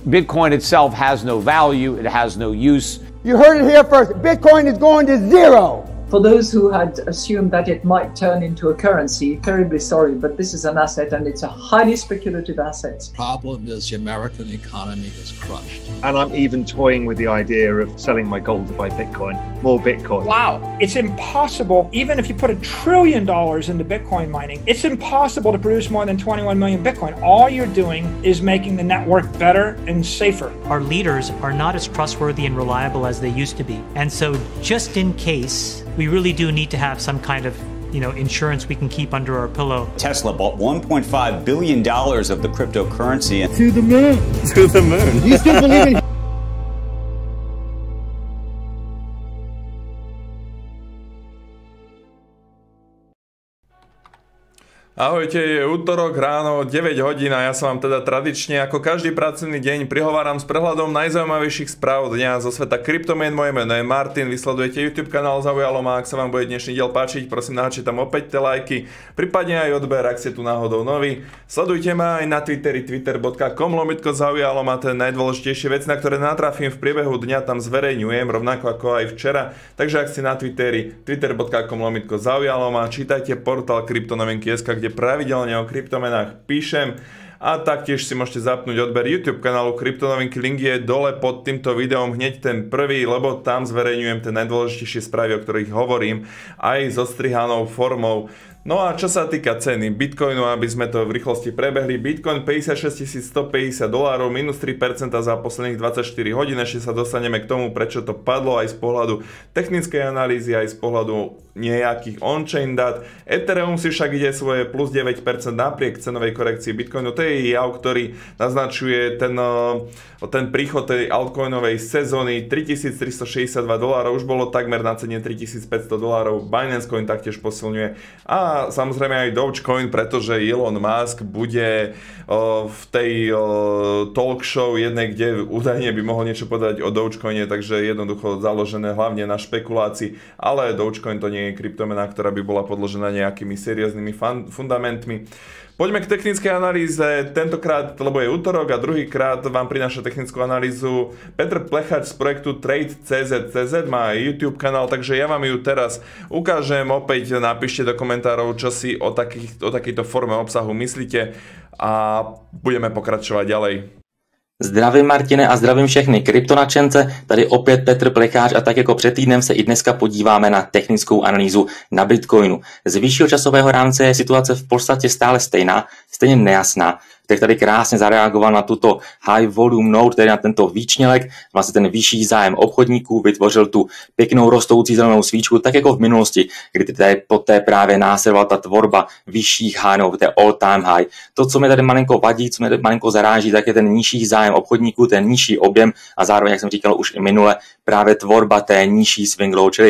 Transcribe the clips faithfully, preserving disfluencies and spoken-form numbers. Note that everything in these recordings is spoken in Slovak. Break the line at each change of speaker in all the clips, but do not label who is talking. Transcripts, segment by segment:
Bitcoin itself has no value, it has no use.
You heard it here first. Bitcoin is going to zero.
For those who had assumed that it might turn into a currency, terribly sorry, but this is an asset and it's a highly speculative asset.
The problem is the American economy is crushed.
And I'm even toying with the idea of selling my gold to buy Bitcoin, more Bitcoin.
Wow, it's impossible, even if you put a trillion dollars into Bitcoin mining, it's impossible to produce more than twenty-one million Bitcoin. All you're doing is making the network better and safer.
Our leaders are not as trustworthy and reliable as they used to be. And so just in case, we really do need to have some kind of, you know, insurance we can keep under our pillow.
Tesla bought one point five billion dollars of the cryptocurrency.
To the moon.
To the moon.
You still believe in
Ahojte, je útorok ráno, deväť hodín a ja sa vám teda tradične ako každý pracovný deň prihováram s prehľadom najzaujímavejších správ dňa zo sveta kryptomien. Moje meno je Martin, vy sledujete YouTube kanál Zaujalo ma, ak sa vám bude dnešný diel páčiť, prosím naháčte tam opäť tie lajky, prípadne aj odber, ak ste tu náhodou noví. Sledujte ma aj na Twitteri twitter bodka com lomitko Zaujalo ma, to je najdôležitejšie vec, na ktoré natrafím v priebehu dňa, tam zverejňujem, rovnako ako aj včera. Takže ak ste na Twitteri twitter bodka com lomitko Zaujalo ma, čítajte portál kryptonovinky bodka es ká, kde pravidelne o kryptomenách píšem a taktiež si môžete zapnúť odber YouTube kanálu Kryptonovinky, link je dole pod týmto videom hneď ten prvý, lebo tam zverejňujem tie najdôležitejšie správy, o ktorých hovorím, aj so strihanou formou. No a čo sa týka ceny Bitcoinu, aby sme to v rýchlosti prebehli, Bitcoin päťdesiatšesť tisíc stopäťdesiat dolárov, minus tri percentá za posledných dvadsaťštyri hodín, ešte sa dostaneme k tomu, prečo to padlo aj z pohľadu technickej analýzy, aj z pohľadu nejakých on-chain dát. Ethereum si však ide svoje plus deväť percent napriek cenovej korekcii Bitcoinu, to je jav, ktorý naznačuje ten, ten príchod tej altcoinovej sezóny. tritisíctristošesťdesiatdva dolárov, už bolo takmer na cene tritisícpäťsto dolárov, Binance Coin taktiež posilňuje a A samozrejme aj Dogecoin, pretože Elon Musk bude o, v tej o, talk show jednej, kde údajne by mohol niečo povedať o Dogecoine, takže jednoducho založené hlavne na špekulácii, ale Dogecoin to nie je kryptomena, ktorá by bola podložená nejakými serióznymi fundamentmi. Poďme k technickej analýze, tentokrát, lebo je útorok a druhýkrát vám prináša technickú analýzu Petr Plechač z projektu Trade bodka cz bodka cz, má YouTube kanál, takže ja vám ju teraz ukážem, opäť napíšte do komentárov, čo si o, takých, o takejto forme obsahu myslíte a budeme pokračovať ďalej.
Zdravím Martine a zdravím všechny kryptonačence, tady opět Petr Plecháč a tak jako před týdnem se i dneska podíváme na technickou analýzu na Bitcoinu. Z vyššího časového rámce je situace v podstatě stále stejná, stejně nejasná. Tak tady krásně zareagoval na tuto high volume node, tedy na tento výčnělek, vlastně ten vyšší zájem obchodníků, vytvořil tu pěknou rostoucí zelenou svíčku, tak jako v minulosti, kdy tady poté právě následovala ta tvorba vyšších high, nebo té all time high. To, co mi tady malinko vadí, co mi tady malinko zaráží, tak je ten nižší zájem obchodníků, ten nižší objem a zároveň, jak jsem říkal už i minule, právě tvorba té nižší swing low, čili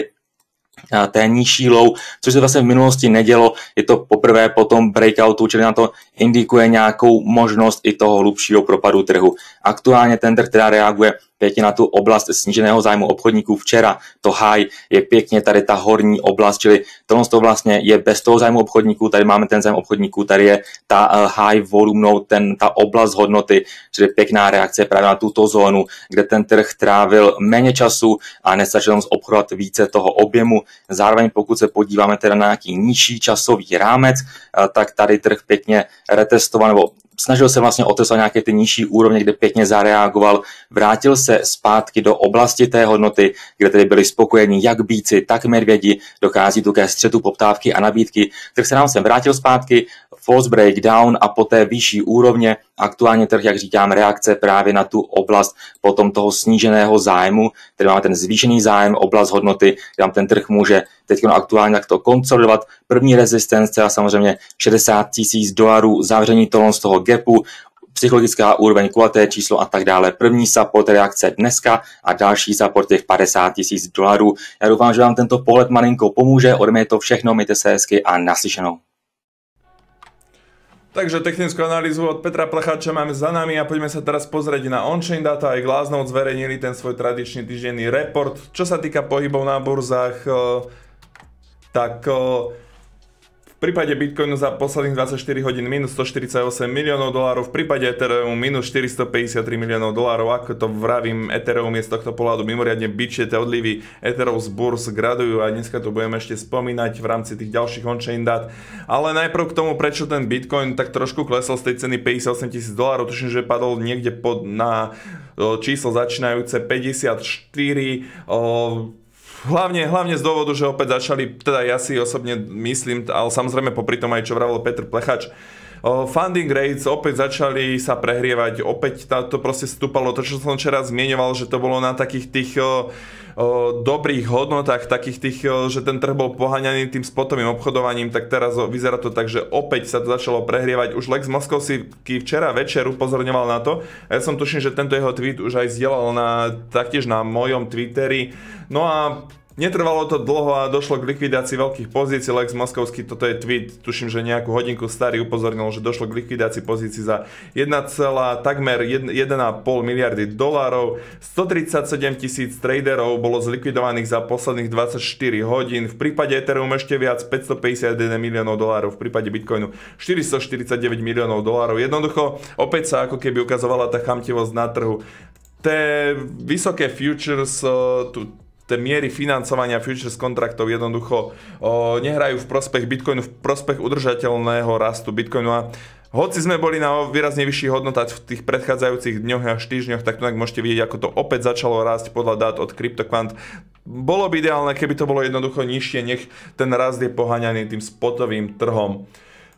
té nižší low, což se vlastně v minulosti nedělo, je to poprvé po tom breakoutu, čili na to indikuje nějakou možnost i toho hlubšího propadu trhu. Aktuálně ten trh teda reaguje pěkně na tu oblast sníženého zájmu obchodníků. Včera to high je pěkně tady ta horní oblast, čili tohle to vlastně je bez toho zájmu obchodníků, tady máme ten zájem obchodníků, tady je ta high volume node, ten, ta oblast hodnoty, čili pěkná reakce právě na tuto zónu, kde ten trh trávil méně času a nestačil obchodovat více toho objemu. Zároveň pokud se podíváme teda na nějaký nižší časový rámec, tak tady trh pěkně retestoval nebo snažil se vlastně otestovat nějaké ty nižší úrovně, kde pěkně zareagoval, vrátil se zpátky do oblasti té hodnoty, kde tedy byli spokojení jak býci, tak medvědi, dochází tu ke střetu poptávky a nabídky. Trh se nám sem vrátil zpátky, false breakdown a poté vyšší úrovně. Aktuálně trh, jak říkám, reakce právě na tu oblast potom toho sníženého zájmu, tedy máme ten zvýšený zájem, oblast hodnoty, kde nám ten trh může teď aktuálně takto konsolidovat. První rezistence a samozřejmě šedesát tisíc dolarů, zavření tohle z toho gapu, psychologická úroveň, kulaté číslo a tak dále. První support reakce dneska a další support těch padesát tisíc dolarů. Já doufám, že vám tento pohled malinko pomůže, ode mě je to všechno, mějte se hezky a naslyšenou.
Takže technickú analýzu od Petra Plecháča máme za nami a poďme sa teraz pozrieť na on-chain data. Aj Glassnode zverejnili ten svoj tradičný týždenný report. Čo sa týka pohybov na burzách, tak v V prípade Bitcoinu za posledných dvadsaťštyri hodín minus stoštyridsaťosem miliónov dolárov, v prípade Ethereum minus štyristopäťdesiattri miliónov dolárov. Ako to vravím, Ethereum je z tohto pohľadu mimoriadne bičie, tie odlivy Etherov z burs gradujú a dneska to budeme ešte spomínať v rámci tých ďalších on-chain dát. Ale najprv k tomu, prečo ten Bitcoin tak trošku klesol z tej ceny päťdesiatosem tisíc dolárov, tuším, že padol niekde pod, na číslo začínajúce päťdesiatštyri. O, Hlavne, hlavne z dôvodu, že opäť začali, teda ja si osobne myslím, ale samozrejme popri tom aj čo vravel Petr Plechač, funding rates opäť začali sa prehrievať, opäť to proste stúpalo, to čo som včera zmieňoval, že to bolo na takých tých o, o, dobrých hodnotách, takých tých, o, že ten trh bol poháňaný tým spotovým obchodovaním, tak teraz o, vyzerá to tak, že opäť sa to začalo prehrievať. Už Lex Moskovský včera večer upozorňoval na to, a ja som tuším, že tento jeho tweet už aj zdieľal na, taktiež na mojom Twitteri. No a netrvalo to dlho a došlo k likvidácii veľkých pozícií. Lex Moskovský, toto je tweet, tuším, že nejakú hodinku starý, upozornil, že došlo k likvidácii pozícií za jeden celá takmer jeden celá päť miliardy dolárov. stotridsaťsedem tisíc traderov bolo zlikvidovaných za posledných dvadsaťštyri hodín. V prípade Ethereum ešte viac, päťstopäťdesiatjeden miliónov dolárov. V prípade Bitcoinu štyristoštyridsaťdeväť miliónov dolárov. Jednoducho, opäť sa ako keby ukazovala tá chamtivosť na trhu. Té vysoké futures, tu tie miery financovania futures kontraktov jednoducho o, nehrajú v prospech Bitcoinu, v prospech udržateľného rastu Bitcoinu. A hoci sme boli na výrazne vyšších hodnotách v tých predchádzajúcich dňoch a týždňoch, tak tak môžete vidieť, ako to opäť začalo rásť podľa dát od CryptoQuant. Bolo by ideálne, keby to bolo jednoducho nižšie, nech ten rast je poháňaný tým spotovým trhom.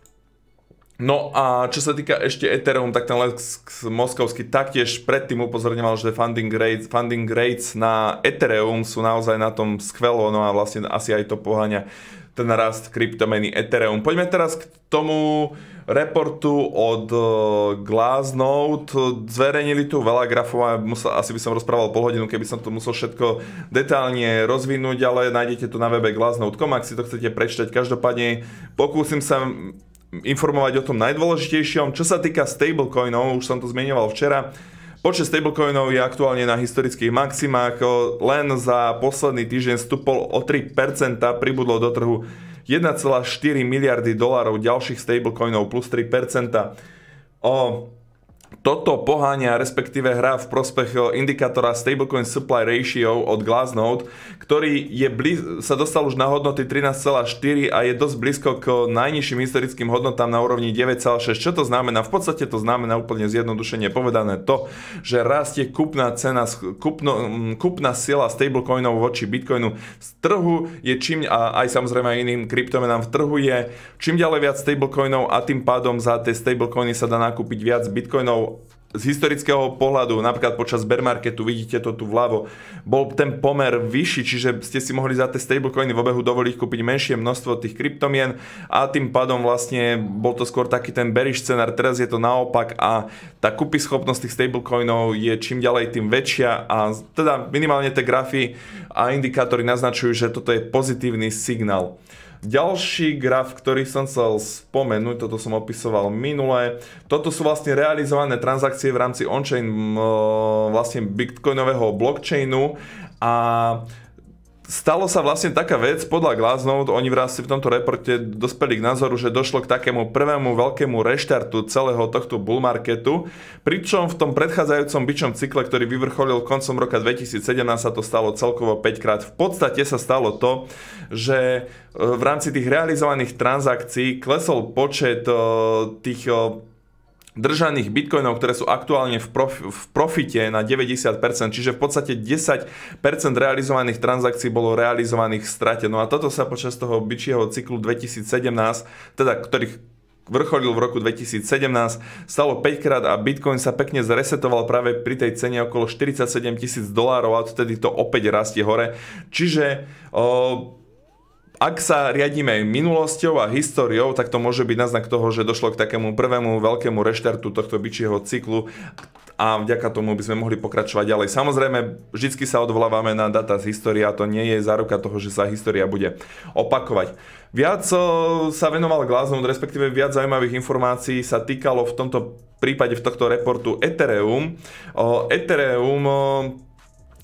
No a čo sa týka ešte Ethereum, tak ten Lex Moskovský taktiež predtým upozorňoval, že funding rates, funding rates na Ethereum sú naozaj na tom skvelo, no a vlastne asi aj to poháňa ten rast kryptomeny Ethereum. Poďme teraz k tomu reportu od Glassnode. Zverejnili tu veľa grafov a musel, asi by som rozprával pol hodinu, keby som to musel všetko detálne rozvinúť, ale nájdete to na webe glassnode bodka com, ak si to chcete prečítať. Každopádne pokúsim sa informovať o tom najdôležitejšom. Čo sa týka stablecoinov, už som to zmieňoval včera, počet stablecoinov je aktuálne na historických maximách, len za posledný týždeň stúpol o tri percentá, pribudlo do trhu jeden celá štyri miliardy dolárov ďalších stablecoinov plus tri percentá. O Toto poháňa, respektíve hrá v prospech indikátora Stablecoin Supply Ratio od Glassnode, ktorý je blíz, sa dostal už na hodnoty trinásť celá štyri a je dosť blízko k najnižším historickým hodnotám na úrovni deväť celá šesť. Čo to znamená? V podstate to znamená úplne zjednodušene povedané to, že rastie kúpna cena, kúpno, kúpna sila stablecoinov voči Bitcoinu. Z trhu je čím, a aj samozrejme aj iným kryptomenám v trhu je čím ďalej viac stablecoinov a tým pádom za tie stablecoiny sa dá nakúpiť viac Bitcoinov. Z historického pohľadu, napríklad počas bear marketu, vidíte to tu vľavo, bol ten pomer vyšší, čiže ste si mohli za tie stablecoiny v obehu dovoliť kúpiť menšie množstvo tých kryptomien a tým pádom vlastne bol to skôr taký ten bearish scenár. Teraz je to naopak a tá kúpyschopnosť tých stablecoinov je čím ďalej tým väčšia a teda minimálne tie grafy a indikátory naznačujú, že toto je pozitívny signál. Ďalší graf, ktorý som chcel spomenúť, toto som opisoval minule, toto sú vlastne realizované transakcie v rámci on-chain vlastne bitcoinového blockchainu a stalo sa vlastne taká vec, podľa Glassnode, oni vlastne v tomto reporte dospeli k názoru, že došlo k takému prvému veľkému reštartu celého tohto bull marketu, pričom v tom predchádzajúcom bičom cykle, ktorý vyvrcholil koncom roka dvetisícsedemnásť, sa to stalo celkovo päť krát. V podstate sa stalo to, že v rámci tých realizovaných transakcií klesol počet tých držaných bitcoinov, ktoré sú aktuálne v, prof, v profite na deväťdesiat percent, čiže v podstate desať percent realizovaných transakcií bolo realizovaných v strate. No a toto sa počas toho bičieho cyklu dvetisícsedemnásť, teda ktorých vrcholil v roku dvetisícsedemnásť, stalo päť krát a Bitcoin sa pekne zresetoval práve pri tej cene okolo štyridsaťsedem tisíc dolárov a vtedy to opäť rastie hore. Čiže o, ak sa riadíme minulosťou a históriou, tak to môže byť náznak toho, že došlo k takému prvému veľkému reštartu tohto bičieho cyklu a vďaka tomu by sme mohli pokračovať ďalej. Samozrejme, vždycky sa odvolávame na data z histórie a to nie je záruka toho, že sa história bude opakovať. Viac sa venoval Glassnode, respektíve viac zaujímavých informácií sa týkalo v tomto prípade v tohto reportu Ethereum. Ethereum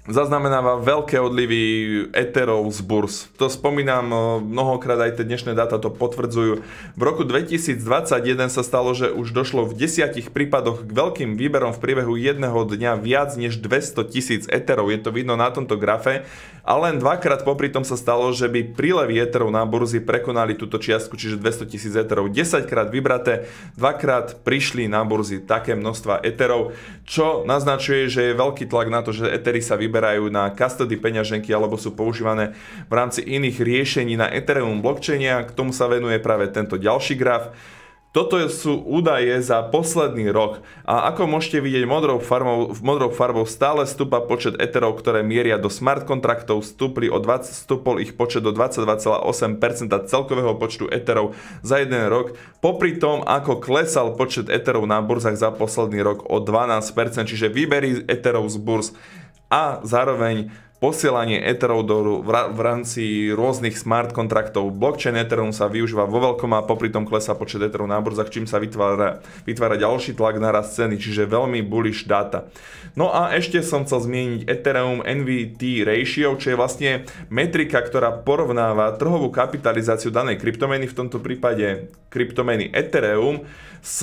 zaznamenáva veľké odlivy Etherov z burz. To spomínam mnohokrát, aj tie dnešné dáta to potvrdzujú. V roku dvetisícdvadsaťjeden sa stalo, že už došlo v desiatich prípadoch k veľkým výberom v priebehu jedného dňa viac než dvestotisíc Etherov. Je to vidno na tomto grafe. A len dvakrát popri tom sa stalo, že by prílevy Etherov na burzy prekonali túto čiastku, čiže dvestotisíc Etherov. desaťkrát vybraté, dvakrát prišli na burzy také množstva Etherov, čo naznačuje, že je veľký tlak na to, že Ethery sa vyberajú na custody peňaženky alebo sú používané v rámci iných riešení na Ethereum blockchaine. K tomu sa venuje práve tento ďalší graf. Toto sú údaje za posledný rok a ako môžete vidieť, modrou farbou, modrou farbou stále stúpa počet Etherov, ktoré mieria do smart kontraktov, stúpli o dvadsať, stúpol ich počet do dvadsaťdva celá osem percenta celkového počtu Etherov za jeden rok, popri tom ako klesal počet Etherov na burzách za posledný rok o dvanásť percent, čiže výbery Etherov z burz a zároveň posielanie Etherov do, v rámci rôznych smart kontraktov. Blockchain Ethereum sa využíva vo veľkom a popri tom klesá počet Etherov na burzách, čím sa vytvára, vytvára ďalší tlak na rast ceny, čiže veľmi bullish data. No a ešte som chcel zmieniť Ethereum N V T ratio, čo je vlastne metrika, ktorá porovnáva trhovú kapitalizáciu danej kryptomeny, v tomto prípade kryptomeny Ethereum, s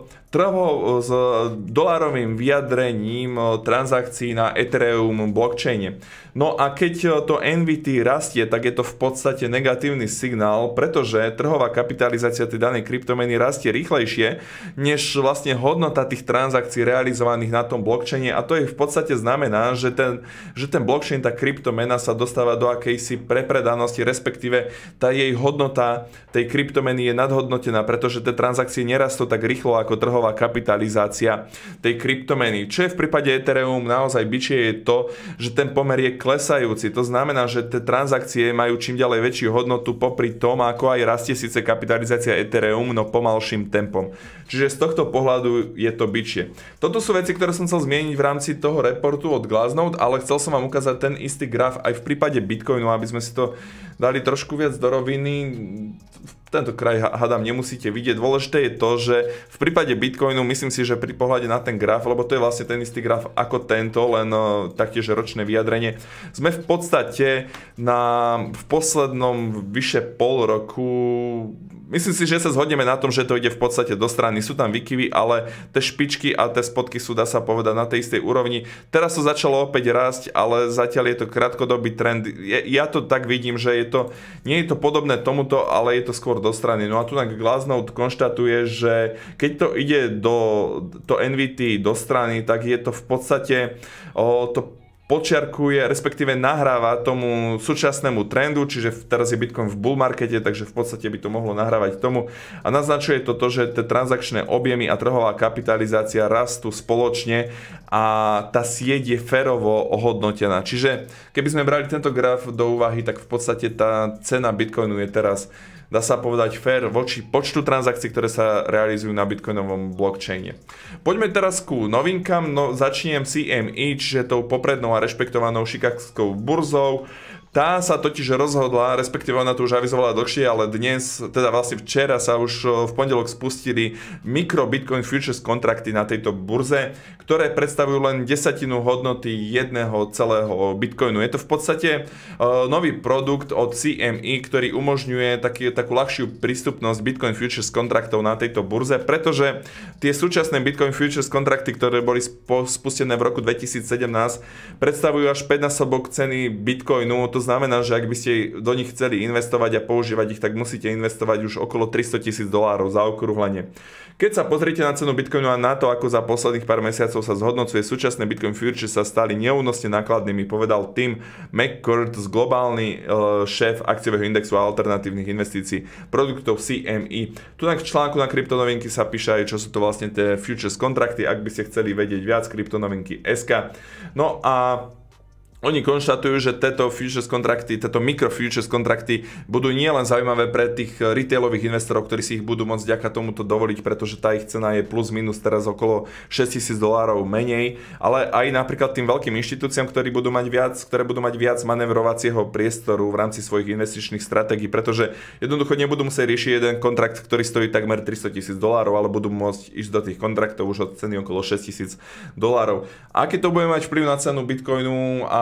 trhou s dolárovým vyjadrením transakcií na Ethereum blockchaine. No a keď to N V T rastie, tak je to v podstate negatívny signál, pretože trhová kapitalizácia tej danej kryptomeny rastie rýchlejšie, než vlastne hodnota tých transakcií realizovaných na tom blockchaine, a to je v podstate znamená, že ten, že ten blockchain, tá kryptomena sa dostáva do akejsi prepredanosti, respektíve tá jej hodnota tej kryptomeny je nadhodnotená, pretože tie transakcie nerastú tak rýchlo ako trhová kapitalizácia tej kryptomeny. Čo je v prípade Ethereum naozaj bičie, je to, že ten pomer je klesajúci. To znamená, že tie transakcie majú čím ďalej väčšiu hodnotu popri tom, ako aj rastie síce kapitalizácia Ethereum, no pomalším tempom. Čiže z tohto pohľadu je to bičie. Toto sú veci, ktoré som chcel zmieniť v rámci toho reportu od Glassnode, ale chcel som vám ukázať ten istý graf aj v prípade Bitcoinu, aby sme si to dali trošku viac do roviny. Tento kraj hádam nemusíte vidieť. Dôležité je to, že v prípade Bitcoinu, myslím si, že pri pohľade na ten graf, lebo to je vlastne ten istý graf ako tento, len uh, taktiež ročné vyjadrenie, sme v podstate na, v poslednom vyše pol roku, myslím si, že sa zhodneme na tom, že to ide v podstate do strany. Sú tam výkyvy, ale tie špičky a tie spodky sú, dá sa povedať, na tej istej úrovni. Teraz to začalo opäť rásť, ale zatiaľ je to krátkodobý trend. Ja to tak vidím, že je to, nie je to podobné tomuto, ale je to skôr do strany. No a tu na Glassnode konštatuje, že keď to ide do to N V T do strany, tak je to v podstate o, to počiarkuje, respektíve nahráva tomu súčasnému trendu, čiže teraz je Bitcoin v bull markete, takže v podstate by to mohlo nahrávať tomu a naznačuje to to, že tie transakčné objemy a trhová kapitalizácia rastú spoločne a tá sieť je férovo ohodnotená. Čiže keby sme brali tento graf do úvahy, tak v podstate tá cena Bitcoinu je teraz, dá sa povedať, fair voči počtu transakcií, ktoré sa realizujú na bitcoinovom blockchaine. Poďme teraz ku novinkám. No, začnem C M E, čiže tou poprednou a rešpektovanou šikákskou burzou. Tá sa totiž rozhodla, respektíve ona to už avizovala dlhšie, ale dnes, teda vlastne včera sa už v pondelok spustili mikro Bitcoin Futures kontrakty na tejto burze, ktoré predstavujú len desatinu hodnoty jedného celého Bitcoinu. Je to v podstate uh, nový produkt od C M E, ktorý umožňuje taký, takú ľahšiu prístupnosť Bitcoin Futures kontraktov na tejto burze, pretože tie súčasné Bitcoin Futures kontrakty, ktoré boli spustené v roku dvetisícsedemnásť, predstavujú až päťnásobok ceny Bitcoinu. To znamená, že ak by ste do nich chceli investovať a používať ich, tak musíte investovať už okolo tristotisíc dolárov za okrúhlenie. Keď sa pozriete na cenu Bitcoinu a na to, ako za posledných pár mesiacov sa zhodnocuje súčasné Bitcoin Futures, sa stali neúnosne nákladnými, povedal Tim McCourt, globálny uh, šéf akciového indexu a alternatívnych investícií produktov C M E. Tu na článku na Kryptonovinky sa píše aj, čo sú to vlastne tie futures kontrakty, ak by ste chceli vedieť viac, kryptonovinky bodka es ká. No a oni konštatujú, že tieto futures kontrakty, tieto mikro futures kontrakty budú nielen zaujímavé pre tých retailových investorov, ktorí si ich budú môcť vďaka tomuto dovoliť, pretože tá ich cena je plus minus teraz okolo šesťtisíc dolárov menej, ale aj napríklad tým veľkým inštitúciám, ktorí budú mať viac, ktoré budú mať viac manevrovacieho priestoru v rámci svojich investičných stratégií, pretože jednoducho nebudú musieť riešiť jeden kontrakt, ktorý stojí takmer tristotisíc dolárov, ale budú môcť ísť do tých kontraktov už od ceny okolo šesťtisíc dolárov. Aký to bude mať vplyv na cenu Bitcoinu a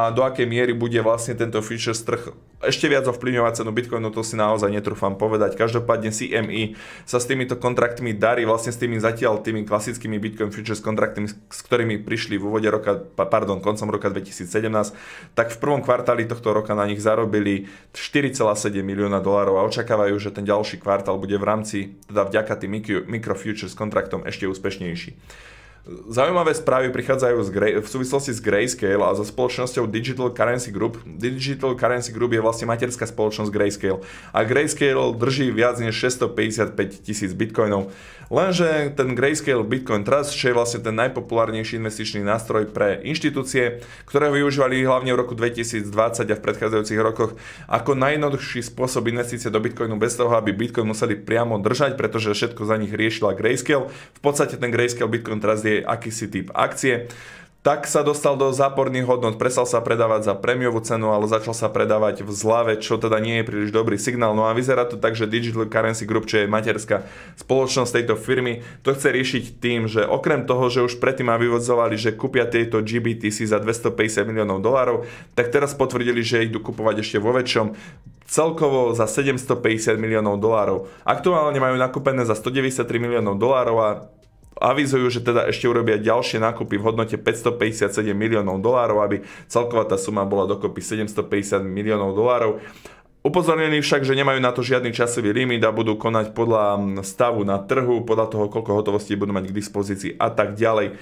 a do akej miery bude vlastne tento futures trh ešte viac ovplyvňovať cenu Bitcoinu, to si naozaj netrúfam povedať. Každopádne C M E sa s týmito kontraktmi darí, vlastne s tými zatiaľ tými klasickými Bitcoin futures kontraktmi, s ktorými prišli v úvode roka, pardon, koncom roka dvetisícsedemnásť, tak v prvom kvartáli tohto roka na nich zarobili štyri celé sedem milióna dolárov a očakávajú, že ten ďalší kvartál bude v rámci, teda vďaka tým micro futures kontraktom ešte úspešnejší. Zaujímavé správy prichádzajú z Gray, v súvislosti s Grayscale a so spoločnosťou Digital Currency Group. Digital Currency Group je vlastne materská spoločnosť Grayscale a Grayscale drží viac než šesťstopäťdesiatpäť tisíc bitcoinov. Lenže ten Grayscale Bitcoin Trust, čo je vlastne ten najpopulárnejší investičný nástroj pre inštitúcie, ktoré ho využívali hlavne v roku dvetisícdvadsať a v predchádzajúcich rokoch ako najjednoduchší spôsob investície do Bitcoinu bez toho, aby Bitcoin museli priamo držať, pretože všetko za nich riešila Grayscale. V podstate ten Grayscale Bitcoin Trust je akýsi typ akcie. Tak sa dostal do záporných hodnot, prestal sa predávať za prémiovú cenu, ale začal sa predávať v zlave, čo teda nie je príliš dobrý signál. No a vyzerá to tak, že Digital Currency Group, čo je materská spoločnosť tejto firmy, to chce riešiť tým, že okrem toho, že už predtým vyvodzovali, že kúpia tieto G B T C za dvestopäťdesiat miliónov dolárov, tak teraz potvrdili, že idú kupovať ešte vo väčšom, celkovo za sedemstopäťdesiat miliónov dolárov. Aktuálne majú nakúpené za stodeväťdesiattri miliónov dolárov a avizujú, že teda ešte urobia ďalšie nákupy v hodnote päťstopäťdesiatsedem miliónov dolárov, aby celková tá suma bola dokopy sedemstopäťdesiat miliónov dolárov. Upozornení však, že nemajú na to žiadny časový limit a budú konať podľa stavu na trhu, podľa toho, koľko hotovosti budú mať k dispozícii a tak ďalej.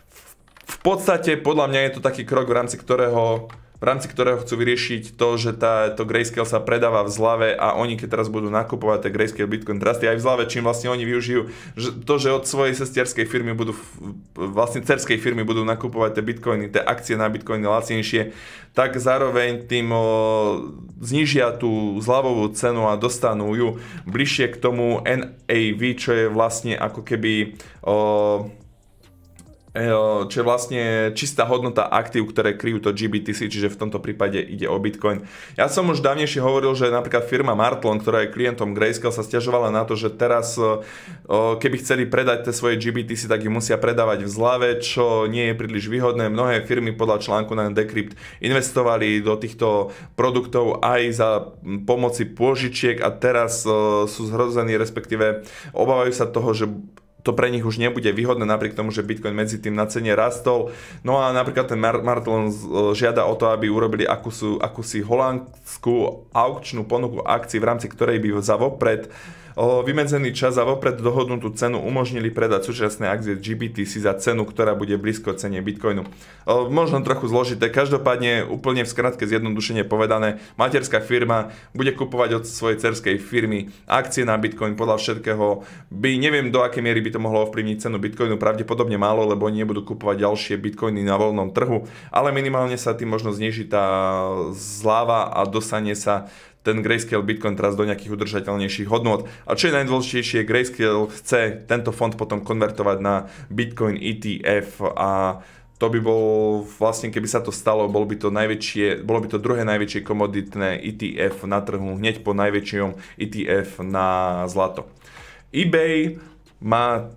V podstate podľa mňa je to taký krok, v rámci ktorého v rámci ktorého chcú vyriešiť to, že tá, to Grayscale sa predáva v zlave a oni keď teraz budú nakupovať tie Grayscale Bitcoin Trusty aj v zlave, čím vlastne oni využijú že to, že od svojej sestierskej firmy budú, vlastne dcerskej firmy budú nakupovať tie bitcoiny, tie akcie na bitcoiny lacnejšie, tak zároveň tým o, znížia tú zľavovú cenu a dostanú ju bližšie k tomu N A V, čo je vlastne ako keby o, čo je vlastne čistá hodnota aktív, ktoré kryjú to G B T C, čiže v tomto prípade ide o Bitcoin. Ja som už dávnejšie hovoril, že napríklad firma Martlon, ktorá je klientom Grayscale, sa sťažovala na to, že teraz keby chceli predať tie svoje G B T C, tak ich musia predávať v zlave, čo nie je príliš výhodné. Mnohé firmy podľa článku na Decrypt investovali do týchto produktov aj za pomoci pôžičiek a teraz sú zhrození, respektíve obávajú sa toho, že to pre nich už nebude výhodné, napriek tomu, že Bitcoin medzi tým na cene rastol. No a napríklad ten Martlon žiada o to, aby urobili akúsi, akúsi holandskú aukčnú ponuku akcií, v rámci ktorej by za vopred vymedzený čas a vopred dohodnutú cenu umožnili predať súčasné akcie G B T C za cenu, ktorá bude blízko cene Bitcoinu. Možno trochu zložité, každopádne úplne v skratke zjednodušene povedané, materská firma bude kupovať od svojej dcerskej firmy akcie na Bitcoin, podľa všetkého by, neviem do akej miery by to mohlo ovplyvniť cenu Bitcoinu, pravdepodobne málo, lebo oni nebudú kupovať ďalšie Bitcoiny na voľnom trhu, ale minimálne sa tým možno zníži tá zľava a dostane sa ten Grayscale Bitcoin Trust do nejakých udržateľnejších hodnôt. A čo je najdôležitejšie, Grayscale chce tento fond potom konvertovať na Bitcoin E T F a to by bol vlastne, keby sa to stalo, bolo by to najväčšie, bolo by to druhé najväčšie komoditné E T F na trhu, hneď po najväčšom E T F na zlato. eBay má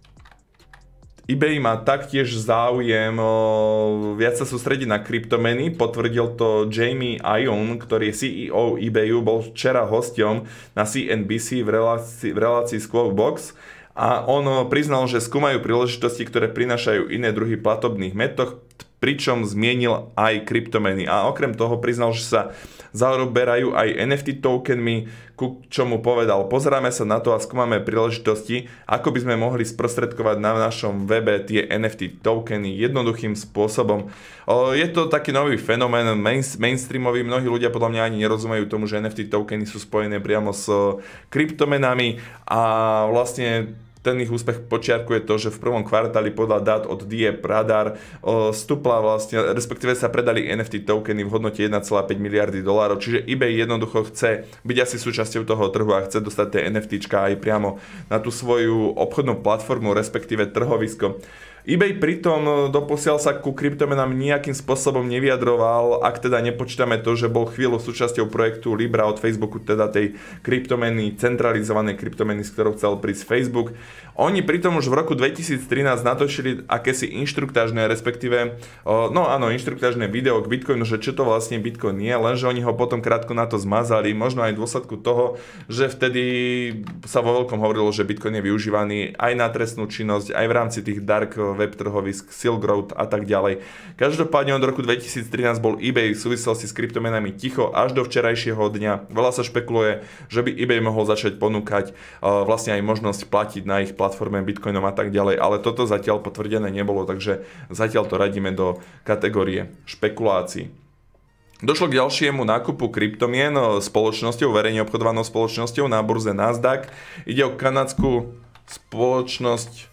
eBay má taktiež záujem o, viac sa sústrediť na kryptomeny, potvrdil to Jamie Ion, ktorý je C E O eBayu, bol včera hosťom na C N B C v relácii, v relácii Squawkbox a on priznal, že skúmajú príležitosti, ktoré prinášajú iné druhy platobných metód, pričom zmienil aj kryptomeny a okrem toho priznal, že sa zaoberajú aj N F T tokenmi, ku čomu povedal: pozeráme sa na to a skúmame príležitosti, ako by sme mohli sprostredkovať na našom webe tie N F T tokeny jednoduchým spôsobom. Je to taký nový fenomén, main, mainstreamový, mnohí ľudia podľa mňa ani nerozumejú tomu, že N F T tokeny sú spojené priamo s kryptomenami a vlastne ten ich úspech počiarkuje to, že v prvom kvartáli podľa dát od Diep Radar stúpla vlastne, respektíve sa predali N F T tokeny v hodnote jeden celá päť miliardy dolárov, čiže eBay jednoducho chce byť asi súčasťou toho trhu a chce dostať tie NFTčka aj priamo na tú svoju obchodnú platformu, respektíve trhovisko. eBay pritom doposiaľ sa ku kryptomenám nejakým spôsobom nevyjadroval, ak teda nepočítame to, že bol chvíľu súčasťou projektu Libra od Facebooku, teda tej kryptomeny, centralizovanej kryptomeny, s ktorou chcel prísť Facebook. Oni pritom už v roku dvetisíctrinásť natočili akési inštruktážne, respektíve, no áno, inštruktážne video k Bitcoinu, že čo to vlastne Bitcoin je, lenže oni ho potom krátko na to zmazali, možno aj v dôsledku toho, že vtedy sa vo veľkom hovorilo, že Bitcoin je využívaný aj na trestnú činnosť, aj v rámci tých dark web trhovisk, Silk Road a tak ďalej. Každopádne od roku dvetisíctrinásť bol eBay v súvislosti s kryptomenami ticho až do včerajšieho dňa. Veľa sa špekuluje, že by eBay mohol začať ponúkať uh, vlastne aj možnosť platiť na ich platforme Bitcoinom a tak ďalej, ale toto zatiaľ potvrdené nebolo, takže zatiaľ to radíme do kategórie špekulácií. Došlo k ďalšiemu nákupu kryptomien spoločnosťou, verejne obchodovanou spoločnosťou na burze Nasdaq. Ide o kanadskú spoločnosť.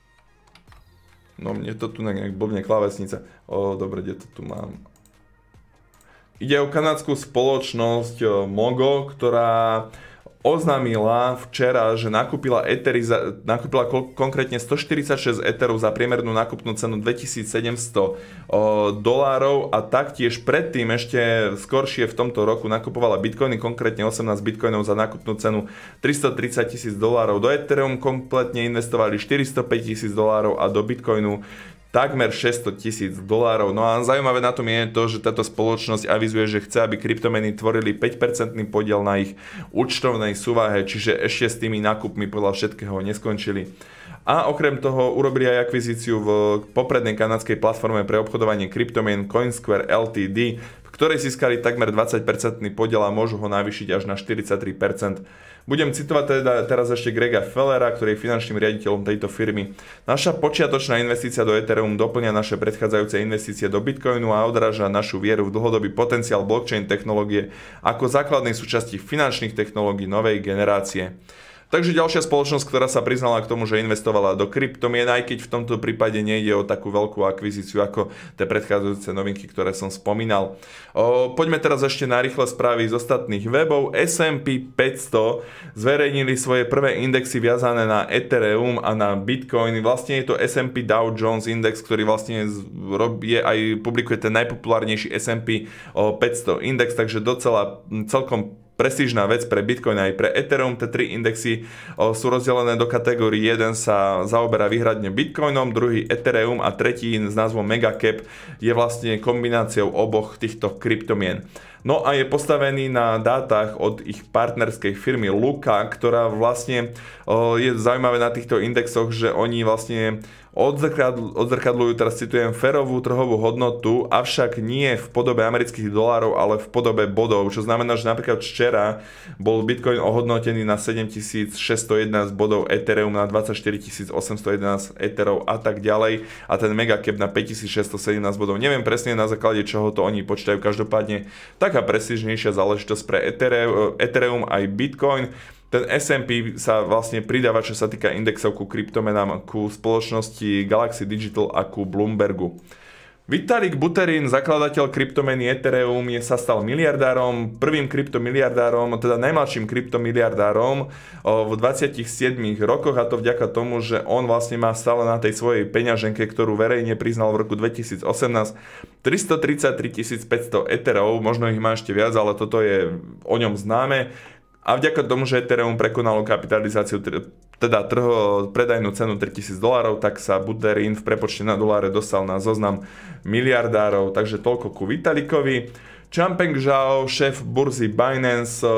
No mne to tu nejak blbne klávesnica. O, dobre, kde to tu mám? Ide o kanadskú spoločnosť Mogo, ktorá oznámila včera, že nakúpila, etery za, nakúpila ko- konkrétne stoštyridsaťšesť eterov za priemernú nákupnú cenu dvetisícsedemsto dolárov a taktiež predtým ešte skoršie v tomto roku nakupovala bitcoiny, konkrétne osemnásť bitcoinov za nákupnú cenu tristotridsať tisíc dolárov. Do Ethereum kompletne investovali štyristopäť tisíc dolárov a do bitcoinu takmer šesťsto tisíc dolárov. No a zaujímavé na tom je to, že táto spoločnosť avizuje, že chce, aby kryptomeny tvorili päť percentný podiel na ich účtovnej súvahe, čiže ešte s tými nákupmi podľa všetkého neskončili. A okrem toho urobili aj akvizíciu v poprednej kanadskej platforme pre obchodovanie kryptomien Coinsquare Ltd, v ktorej získali takmer dvadsať percentný podiel a môžu ho navýšiť až na štyridsaťtri percent. Budem citovať teda teraz ešte Grega Fellera, ktorý je finančným riaditeľom tejto firmy. Naša počiatočná investícia do Ethereum doplňa naše predchádzajúce investície do Bitcoinu a odráža našu vieru v dlhodobý potenciál blockchain technológie ako základnej súčasti finančných technológií novej generácie. Takže ďalšia spoločnosť, ktorá sa priznala k tomu, že investovala do kryptomien, aj keď v tomto prípade nejde o takú veľkú akvizíciu ako tie predchádzajúce novinky, ktoré som spomínal. O, poďme teraz ešte na rýchle správy z ostatných webov. es and pí päťsto zverejnili svoje prvé indexy viazané na Ethereum a na Bitcoin. Vlastne je to es and pí Dow Jones Index, ktorý vlastne je aj publikuje ten najpopulárnejší es and pí päťsto index, takže docela celkom prestížna vec pre Bitcoin aj pre Ethereum. Tie tri indexy o, sú rozdelené do kategórií. Jeden sa zaoberá výhradne Bitcoinom, druhý Ethereum a tretí s názvom Megacap je vlastne kombináciou oboch týchto kryptomien. No a je postavený na dátach od ich partnerskej firmy Luka, ktorá vlastne o, je zaujímavé na týchto indexoch, že oni vlastne Odzrkadl, odzrkadľujú, teraz citujem, férovú trhovú hodnotu, avšak nie v podobe amerických dolárov, ale v podobe bodov, čo znamená, že napríklad včera bol Bitcoin ohodnotený na sedemtisíc šesťstojedenásť bodov, Ethereum na dvadsaťštyri tisíc osemstojedenásť Etherov a tak ďalej a ten Megacap na päťtisíc šesťstosedemnásť bodov. Neviem presne na základe čoho to oni počítajú, každopádne taká prestížnejšia záležitosť pre Ethereum, Ethereum aj Bitcoin. Ten es and pí sa vlastne pridáva, čo sa týka indexov ku kryptomenám, ku spoločnosti Galaxy Digital a ku Bloombergu. Vitalik Buterin, zakladateľ kryptomeny Ethereum, je sa stal miliardárom, prvým kryptomiliardárom, teda najmladším kryptomiliardárom v dvadsiatich siedmich rokoch, a to vďaka tomu, že on vlastne má stále na tej svojej peňaženke, ktorú verejne priznal v roku dvetisícosemnásť, tristotridsaťtri tisíc päťsto Etherov, možno ich má ešte viac, ale toto je o ňom známe. A vďaka tomu, že Ethereum prekonalo kapitalizáciu, teda trho, predajnú cenu tritisíc dolárov, tak sa Buterin v prepočte na doláre dostal na zoznam miliardárov. Takže toľko ku Vitalikovi. Changpeng Zhao, šéf burzy Binance,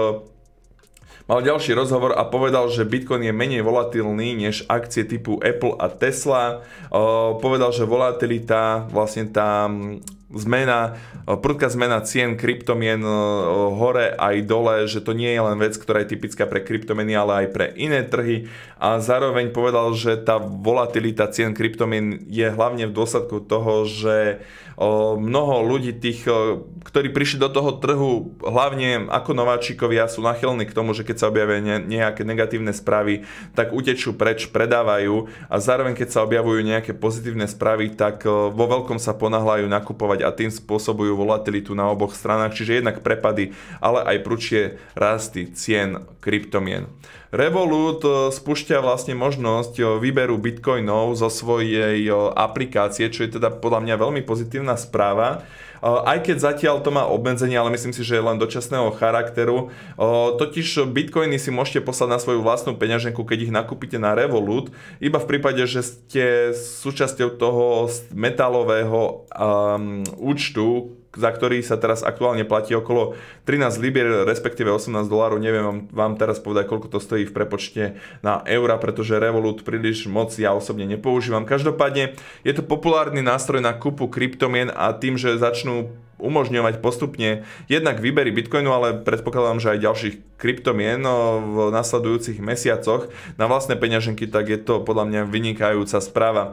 mal ďalší rozhovor a povedal, že Bitcoin je menej volatilný než akcie typu Apple a Tesla. Povedal, že volatilita, vlastne tá zmena, prudká zmena cien kryptomien hore aj dole, že to nie je len vec, ktorá je typická pre kryptomeny, ale aj pre iné trhy, a zároveň povedal, že tá volatilita cien kryptomien je hlavne v dôsledku toho, že mnoho ľudí, tých, ktorí prišli do toho trhu hlavne ako nováčikovia, sú nachylní k tomu, že keď sa objavia nejaké negatívne správy, tak utečú preč, predávajú, a zároveň keď sa objavujú nejaké pozitívne správy, tak vo veľkom sa ponáhľajú nakupovať a tým spôsobujú volatilitu na oboch stranách, čiže jednak prepady, ale aj prudšie rasty cien kryptomien. Revolut spúšťa vlastne možnosť výberu bitcoinov zo svojej aplikácie, čo je teda podľa mňa veľmi pozitívna správa. Aj keď zatiaľ to má obmedzenie, ale myslím si, že je len dočasného charakteru. Totiž bitcoiny si môžete poslať na svoju vlastnú peňaženku, keď ich nakúpite na Revolut, iba v prípade, že ste súčasťou toho metálového um, účtu, za ktorý sa teraz aktuálne platí okolo trinásť libier, respektíve osemnásť dolárov. Neviem vám teraz povedať, koľko to stojí v prepočte na eura, pretože Revolut príliš moc ja osobne nepoužívam. Každopádne je to populárny nástroj na kúpu kryptomien a tým, že začnú umožňovať postupne jednak výbery bitcoinu, ale predpokladám, že aj ďalších kryptomien v nasledujúcich mesiacoch na vlastné peňaženky, tak je to podľa mňa vynikajúca správa.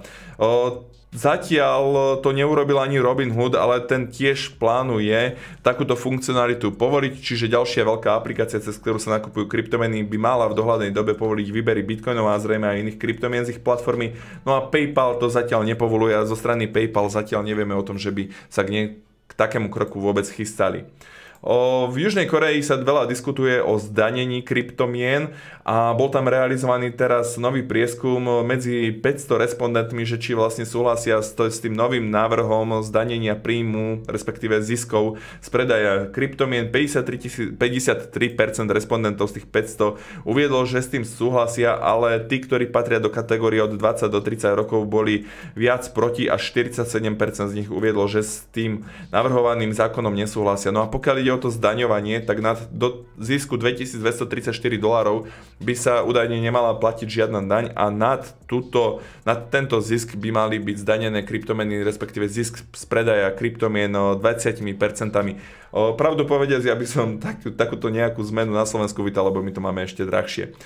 Zatiaľ to neurobil ani Robinhood, ale ten tiež plánuje takúto funkcionalitu povoliť, čiže ďalšia veľká aplikácia, cez ktorú sa nakupujú kryptomeny, by mala v dohľadnej dobe povoliť výbery bitcoinov a zrejme aj iných kryptomien z ich platformy. No a PayPal to zatiaľ nepovoluje a zo strany PayPal zatiaľ nevieme o tom, že by sa k, nie, k takému kroku vôbec chystali. O, v Južnej Koreji sa veľa diskutuje o zdanení kryptomien a bol tam realizovaný teraz nový prieskum medzi päťsto respondentmi, že či vlastne súhlasia s, to, s tým novým návrhom zdanenia príjmu, respektíve ziskov z predaja kryptomien. päťdesiattri percent respondentov z tých päťsto uviedlo, že s tým súhlasia, ale tí, ktorí patria do kategórie od dvadsať do tridsať rokov, boli viac proti a štyridsaťsedem percent z nich uviedlo, že s tým navrhovaným zákonom nesúhlasia. No a pokiaľ ide o to zdaňovanie, tak nad do zisku dvetisícdvestotridsaťštyri dolárov by sa údajne nemala platiť žiadna daň a nad, túto, nad tento zisk by mali byť zdanené kryptomeny, respektíve zisk z predaja kryptomien dvadsať percent. Pravdu povediac, ja by som tak, takúto nejakú zmenu na Slovensku vítal, lebo my to máme ešte drahšie.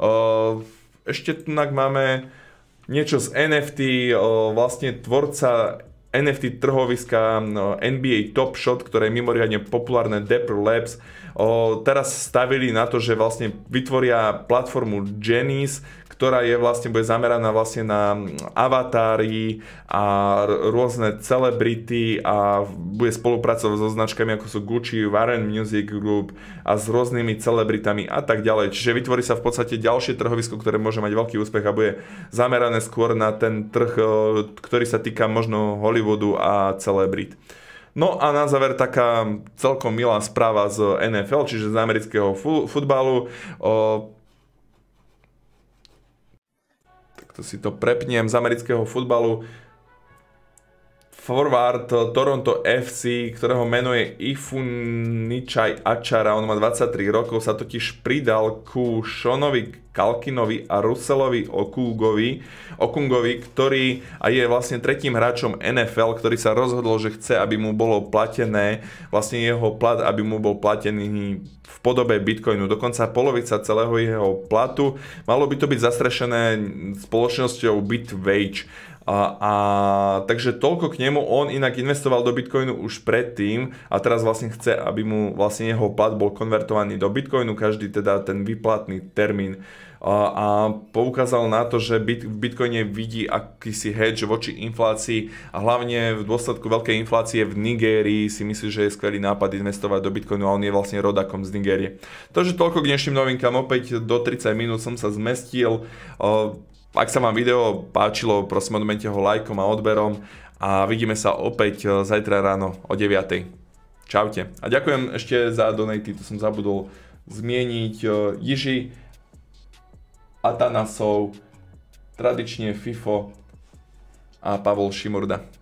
Ešte tu máme niečo z en ef tí, vlastne tvorca en ef tí trhoviska en bí ej Top Shot, ktoré je mimoriadne populárne, Dapper Labs, o, teraz stavili na to, že vlastne vytvoria platformu Genies, ktorá je vlastne, bude zameraná vlastne na avatári a rôzne celebrity a bude spolupracovať so značkami ako sú Gucci, Warren Music Group a s rôznymi celebritami a tak ďalej. Čiže vytvorí sa v podstate ďalšie trhovisko, ktoré môže mať veľký úspech a bude zamerané skôr na ten trh, ktorý sa týka možno Hollywoodu a celebrit. No a na záver taká celkom milá správa z en ef el, čiže z amerického futbalu. To si to prepnem, z amerického futbalu. Forward Toronto ef cé, ktorého meno je Ifunichai Achara, on má dvadsaťtri rokov, sa totiž pridal ku Seanovi Kalkinovi a Russellovi Okungovi, Okungovi, ktorý a je vlastne tretím hráčom en ef el, ktorý sa rozhodol, že chce, aby mu bolo platené, vlastne jeho plat, aby mu bol platený v podobe bitcoinu. Dokonca polovica celého jeho platu malo by to byť zastrešené spoločnosťou Bitwage. A, a takže toľko k nemu. On inak investoval do bitcoinu už predtým a teraz vlastne chce, aby mu vlastne jeho plat bol konvertovaný do bitcoinu, každý teda ten výplatný termín. A, a poukázal na to, že bit, v bitcoine vidí akýsi hedge voči inflácii a hlavne v dôsledku veľkej inflácie v Nigérii si myslí, že je skvelý nápad investovať do bitcoinu a on je vlastne rodakom z Nigérie. Takže toľko k dnešným novinkám. Opäť do tridsať minút som sa zmestil. Ak sa vám video páčilo, prosím, odmente ho lajkom a odberom a vidíme sa opäť zajtra ráno o deviatej. Čaute. A ďakujem ešte za donaty, to som zabudol zmieniť. Jiži Atanasov, tradične FIFO a Pavol Šimurda.